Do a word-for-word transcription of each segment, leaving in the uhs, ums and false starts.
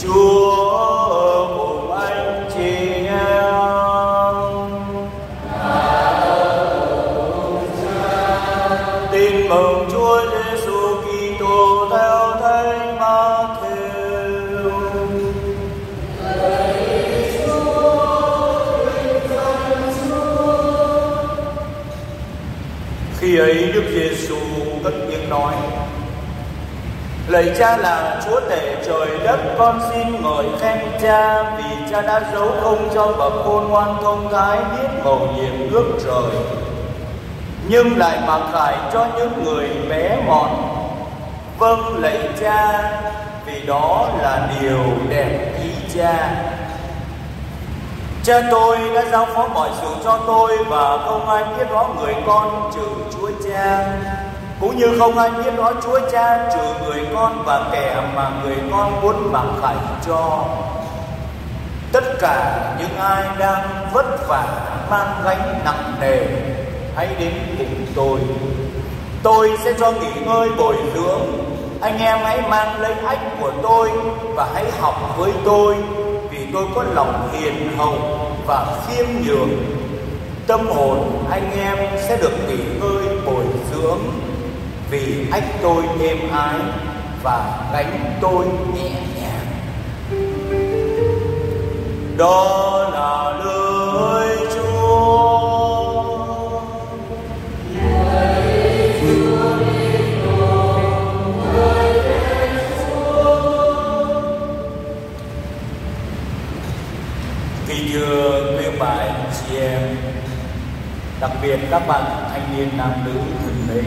Chúa cùng anh chị em. Tin mừng Chúa Giêsu Kitô theo Thánh Ma-thi-êu. Khi ấy Đức Giêsu cất tiếng nói: Lạy Cha là Chúa tể trời đất, con xin ngợi khen Cha vì Cha đã giấu không cho bậc khôn ngoan thông thái biết mầu nhiệm nước trời, nhưng lại mặc khải cho những người bé mọn. Vâng lạy Cha, vì đó là điều đẹp ý Cha. Cha tôi đã giao phó mọi sự cho tôi và không ai biết rõ người con trừ Chúa Cha, cũng như không ai biết rõ Chúa Cha trừ người con và kẻ mà người con muốn mặc khải cho. Tất cả những ai đang vất vả mang gánh nặng nề, hãy đến cùng tôi. Tôi sẽ cho nghỉ ngơi bồi dưỡng. Anh em hãy mang lấy ách của tôi và hãy học với tôi, vì tôi có lòng hiền hậu và khiêm nhường. Tâm hồn anh em sẽ được nghỉ ngơi bồi dưỡng, vì ách tôi êm ái và gánh tôi nhẹ nhàng. Đó là lời Chúa. Kính thưa quý bà anh chị em, đặc biệt các bạn thanh niên nam nữ thân mến,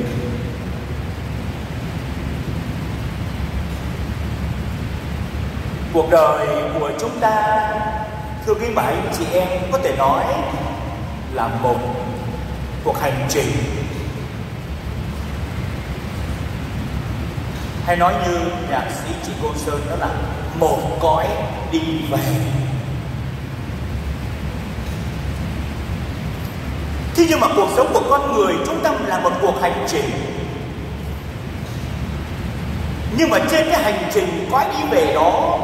cuộc đời của chúng ta, thưa quý bà anh chị em, có thể nói là một cuộc hành trình, hay nói như nhạc sĩ Trịnh Công Sơn, đó là một cõi đi về. Thế nhưng mà cuộc sống của con người chúng ta là một cuộc hành trình. Nhưng mà trên cái hành trình cõi đi về đó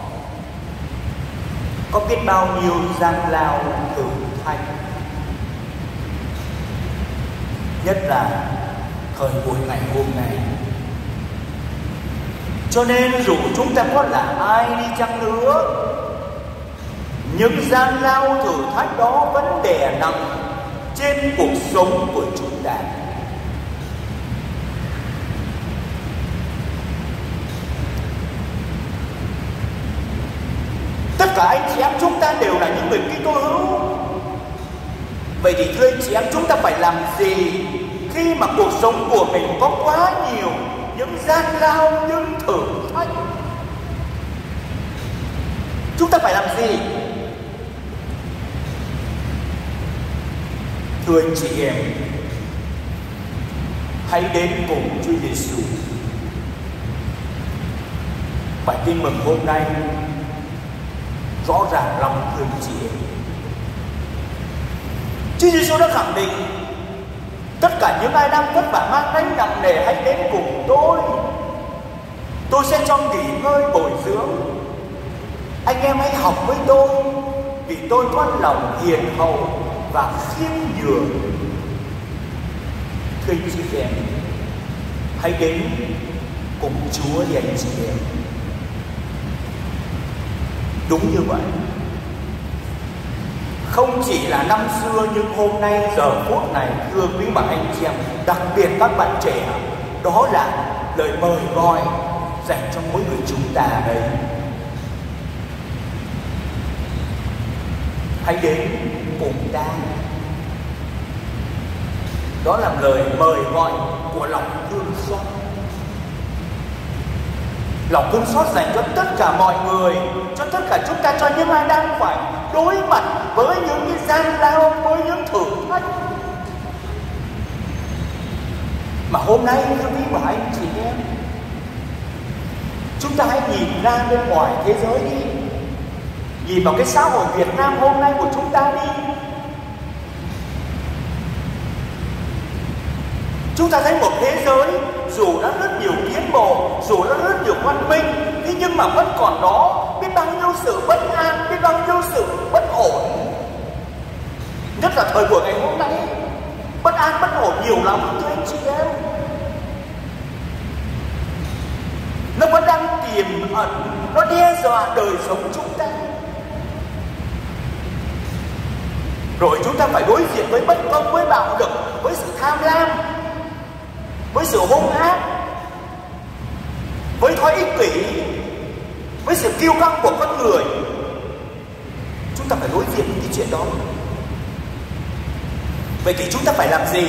có biết bao nhiêu gian lao thử thách, nhất là thời buổi ngày hôm nay. Cho nên dù chúng ta có là ai đi chăng nữa, những gian lao thử thách đó vẫn đè nặng trên cuộc sống của chúng ta. Tất cả anh chị em chúng ta đều là những người Kitô hữu. Vậy thì thưa anh chị em, chúng ta phải làm gì khi mà cuộc sống của mình có quá nhiều những gian lao, những thử thách? Chúng ta phải làm gì? Thưa anh chị em, hãy đến cùng Chúa Giêsu. Bài tin mừng hôm nay rõ ràng lòng thương chị em. Chúa Giêsu đã khẳng định tất cả những ai đang vất vả mang gánh nặng nề hãy đến cùng tôi. Tôi sẽ cho nghỉ ngơi bồi dưỡng. Anh em hãy học với tôi, vì tôi có lòng hiền hậu và khiêm nhường. Thưa anh chị em, hãy đến cùng Chúa đi anh chị em. Đúng như vậy. Không chỉ là năm xưa nhưng hôm nay, giờ phút này, thưa quý bà anh chị em, đặc biệt các bạn trẻ, đó là lời mời gọi dành cho mỗi người chúng ta đây. Hãy đến cùng ta. Đó là lời mời gọi của lòng thương xót. Lòng thương xót dành cho tất cả mọi người, cho tất cả chúng ta, cho những ai đang phải đối mặt với những cái gian lao, với những thử thách. Mà hôm nay thưa quý bà anh chị em, chúng ta hãy nhìn ra bên ngoài thế giới đi, nhìn vào cái xã hội Việt Nam hôm nay của chúng ta đi. Chúng ta thấy một thế giới dù đã rất nhiều tiến bộ, dù đã rất nhiều văn minh, thế nhưng mà vẫn còn đó biết bao nhiêu sự bất an, biết bao nhiêu sự bất ổn. Nhất là thời buổi ngày hôm nay, bất an bất ổn nhiều lắm thưa anh chị em. Nó vẫn đang tiềm ẩn, nó đe dọa đời sống chúng ta. Rồi chúng ta phải đối diện với bất công, với bạo lực, với sự tham lam, với sự hung ác, với thói ích kỷ, với sự kiêu căng của con người. Chúng ta phải đối diện với cái chuyện đó. Vậy thì chúng ta phải làm gì?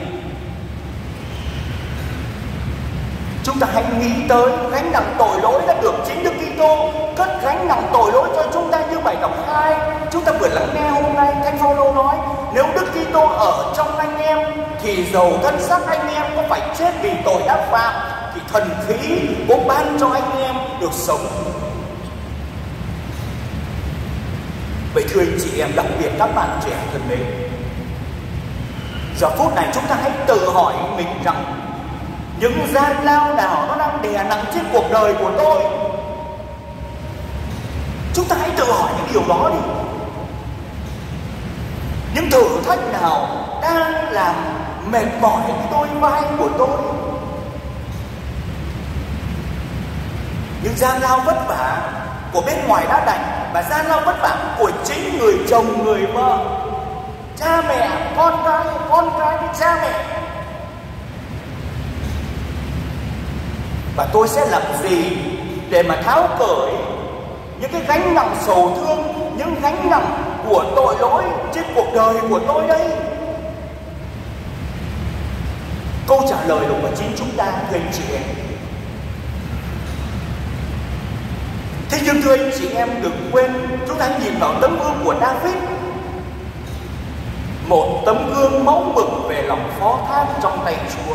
Chúng ta hãy nghĩ tới gánh nặng tội lỗi đã được chính Đức Kitô cất gánh nặng tội lỗi cho chúng ta, như bài đọc hai chúng ta vừa lắng nghe hôm nay. Thánh Phaolô nói nếu Đức Kitô ở trong anh em thì dầu thân xác anh em có phải chết vì tội đã phạm thì thần khí cũng ban cho anh em được sống. Vậy thưa anh chị em, đặc biệt các bạn trẻ thân mến, giờ phút này chúng ta hãy tự hỏi mình rằng những gian lao nào nó đang đè nặng trên cuộc đời của tôi. Chúng ta hãy tự hỏi những điều đó đi. Những thử thách nào đang làm mệt mỏi cái đôi vai của tôi? Những gian lao vất vả của bên ngoài đã đành, và gian lao vất vả của chính người chồng, người vợ, cha mẹ, con cái, con cái với cha mẹ. Và tôi sẽ làm gì để mà tháo cởi những cái gánh nặng sầu thương, những gánh nặng của tội lỗi trên cuộc đời của tôi đây? Câu trả lời là của chính chúng ta, thưa anh chị em. Thế nhưng thưa anh chị em, đừng quên chúng ta nhìn vào tấm gương của David, một tấm gương mẫu mực về lòng phó thác trong tay Chúa.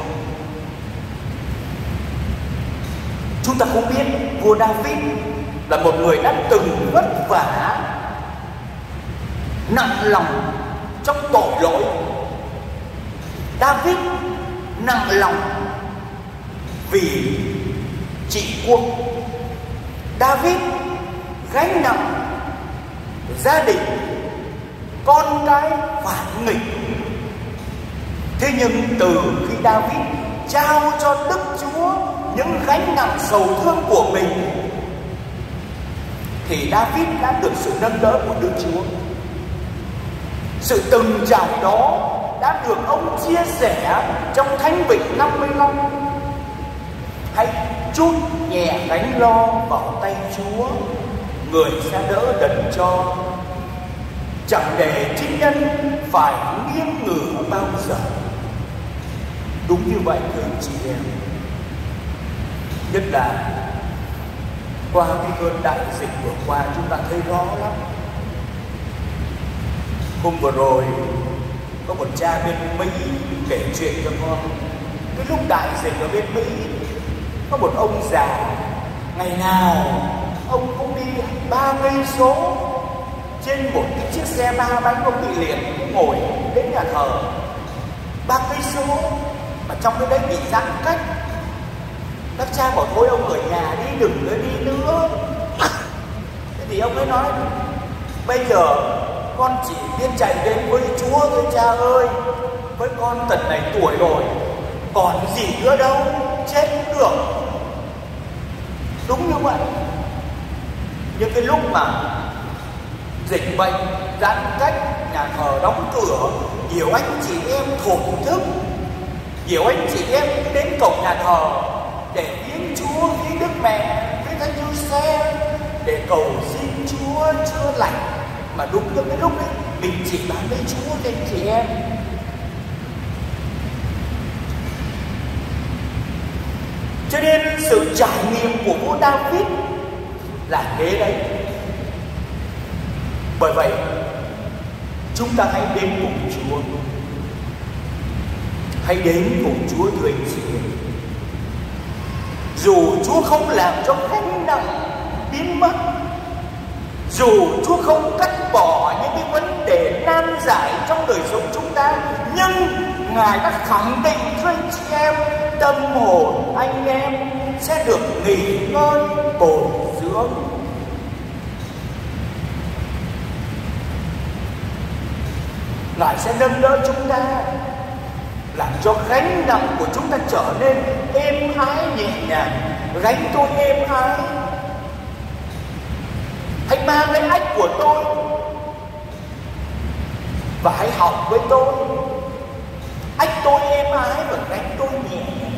Chúng ta cũng biết vua David là một người đã từng vất vả, nặng lòng trong tội lỗi. David nặng lòng vì trị quốc. David gánh nặng gia đình, con cái phản nghịch. Thế nhưng từ khi David trao cho Đức Chúa những gánh nặng sầu thương của mình thì David đã được sự nâng đỡ của Đức Chúa. Sự từng trải đó đã được ông chia sẻ trong Thánh Vịnh năm mươi lăm. Hãy trút nhẹ gánh lo vào tay Chúa, người sẽ đỡ đần cho. Chẳng để chính nhân phải nghiêng ngửa bao giờ. Đúng như vậy thưa anh chị em. Nhất là qua cái cơn đại dịch vừa qua, chúng ta thấy rõ lắm. Hôm vừa rồi có một cha bên Mỹ kể chuyện cho con. Cái lúc đại dịch ở bên Mỹ, có một ông già, ngày nào ông cũng đi ba cây số trên một cái chiếc xe ba bánh, ông bị liệt, ngồi đến nhà thờ ba cây số mà trong cái đấy bị giãn cách. Các cha bảo thôi ông ở nhà đi, đừng có đi nữa. Thế thì ông ấy nói bây giờ con chỉ biết chạy đến với Chúa thôi cha ơi, với con tận này tuổi rồi, còn gì nữa đâu, chết cũng được. Đúng như vậy. Nhưng cái lúc mà dịch bệnh, giãn cách, nhà thờ đóng cửa, nhiều anh chị em thổn thức, nhiều anh chị em đến cổng nhà thờ để viếng Chúa, viếng Đức Mẹ, viếng Thánh Giuse, để cầu xin Chúa chữa lành. Mà đúng như cái lúc ấy mình chỉ bán với Chúa cho anh chị em. Cho nên sự trải nghiệm của vua David là thế đấy. Bởi vậy chúng ta hãy đến cùng Chúa, hãy đến cùng Chúa thưa anh chị em. Dù Chúa không làm cho gánh nặng biến mất, dù Chúa không cắt bỏ những cái vấn đề nan giải trong đời sống chúng ta, nhưng Ngài đã khẳng định với anh chị em, tâm hồn anh em sẽ được nghỉ ngơi bồi dưỡng. Ngài sẽ nâng đỡ chúng ta, làm cho gánh nặng của chúng ta trở nên êm ái nhẹ nhàng. Gánh tôi êm ái, hãy mang lấy ách của tôi và hãy học với tôi. Ách tôi êm ái và gánh tôi nhẹ nhàng.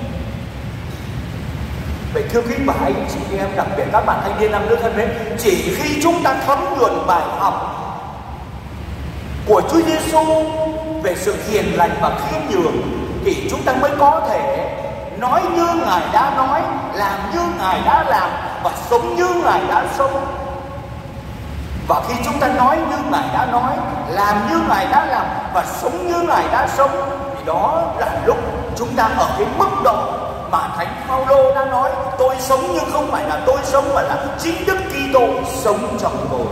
Vậy thưa quý bà anh chị em, đặc biệt các bạn thanh niên nam nữ thân mến, chỉ khi chúng ta thấm nhuần bài học của Chúa Giêsu về sự hiền lành và khiêm nhường thì chúng ta mới có thể nói như Ngài đã nói, làm như Ngài đã làm và sống như Ngài đã sống. Và khi chúng ta nói như Ngài đã nói, làm như Ngài đã làm và sống như Ngài đã sống, thì đó là lúc chúng ta ở cái mức độ mà Thánh Phaolô đã nói, tôi sống nhưng không phải là tôi sống mà là chính Đức Kitô sống trong tôi.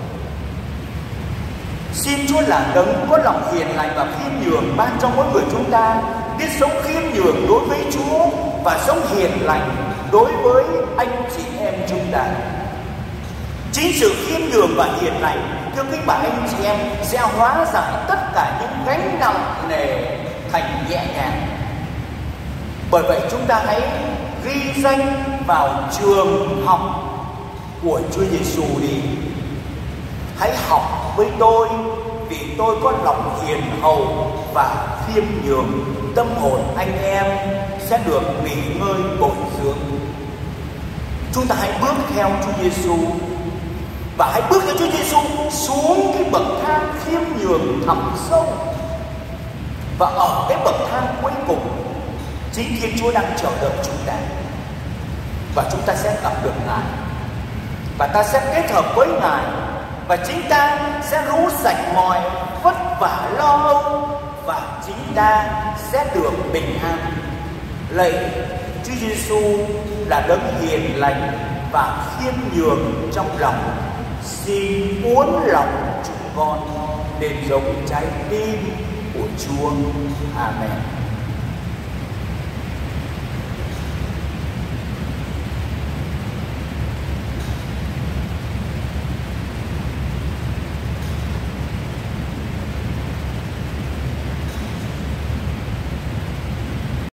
Xin Chúa là đấng có lòng hiền lành và khiêm nhường ban cho mỗi người chúng ta biết sống khiêm nhường đối với Chúa và sống hiền lành đối với anh chị em chúng ta. Chính sự khiêm nhường và hiền lành, thưa quý bà anh chị em, sẽ hóa giải tất cả những gánh nặng nề thành nhẹ nhàng. Bởi vậy chúng ta hãy ghi danh vào trường học của Chúa Giêsu đi. Hãy học với tôi, vì tôi có lòng hiền hậu và khiêm nhường. Tâm hồn anh em sẽ được nghỉ ngơi bồi dưỡng. Chúng ta hãy bước theo Chúa Giêsu và hãy bước theo Chúa Giêsu xuống cái bậc thang khiêm nhường thẳm sâu. Và ở cái bậc thang cuối cùng, chính Thiên Chúa đang chờ đợi chúng ta, và chúng ta sẽ gặp được Ngài, và ta sẽ kết hợp với Ngài, và chính ta sẽ rũ sạch mọi vất vả lo âu, và chính ta sẽ được bình an. Lạy Chúa Giêsu là đấng hiền lành và khiêm nhường trong lòng, xin uốn lòng chúng con nên giống trái tim của Chúa. Amen.